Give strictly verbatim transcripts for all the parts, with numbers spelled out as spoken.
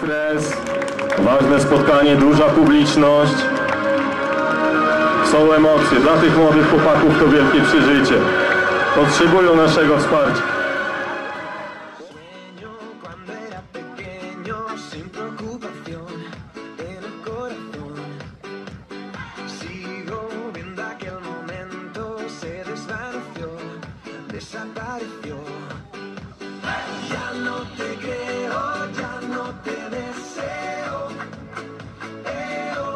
stres, ważne spotkanie, duża publiczność. Są emocje. Dla tych młodych chłopaków to wielkie przeżycie. Potrzebują naszego wsparcia. Ya no te creo, ya no te deseo, eo.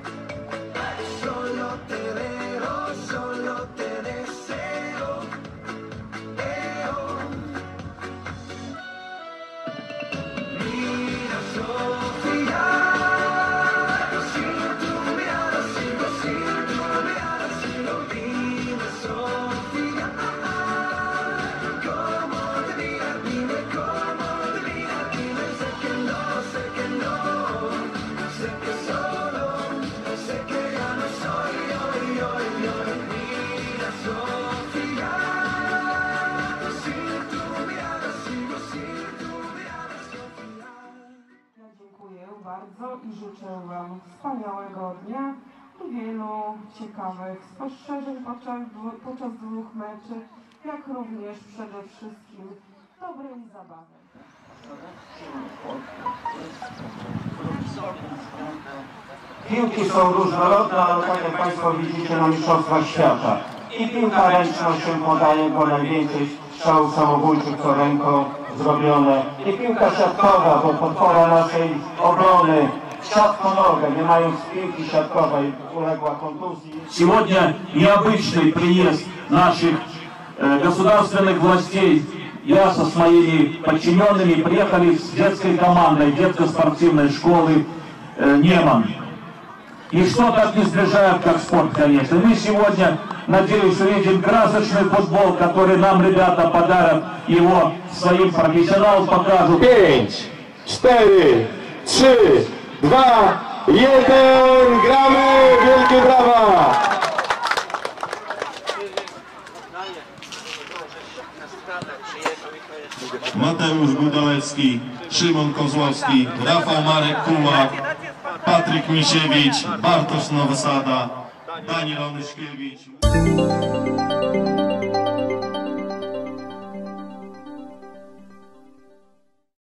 Solo te veo, solo te deseo, eo. Mira, Sofía, sin tu mirada sigo, sin tu mirada sigo. Dime, Sofía, cómo te mira, dime cómo te mira, dime. Sé que no, sé que no, sé que solo, sé que ya no soy hoy, hoy, hoy. Mira, Sofía, sin tu mirada sigo, sin tu mirada, Sofía. Ja dziękuję bardzo i życzę Wam wspaniałego dnia i wielu ciekawych spostrzeżeń podczas, podczas dwóch meczy, jak również przede wszystkim dobrej zabawy. Piłki są różnorodne, ale tak jak Państwo widzicie na Mistrzostwach Świata. I piłka ręczna się podaje, bo najwięcej strzałów samobójczych co ręką zrobione. I piłka siatkowa, bo podpora naszej obrony siatkonoga, nie mając piłki siatkowej, uległa kontuzji. Сегодня необычный приезд наших э, государственных властей. Я со своими подчиненными приехали с детской командой детско-спортивной школы э, Неман. И что так не сближает, как спорт, конечно. Мы сегодня, надеюсь, увидим красочный футбол, который нам ребята подарят, его своим профессионалам покажут. pięć, cztery, trzy, dwa, jeden, gramy! Wielkie brawa! Mateusz Gudolecki, Szymon Kozłowski, Rafał Marek Kułak, Patryk Misiewicz, Bartosz Nowosada, Daniel Onyszkiewicz.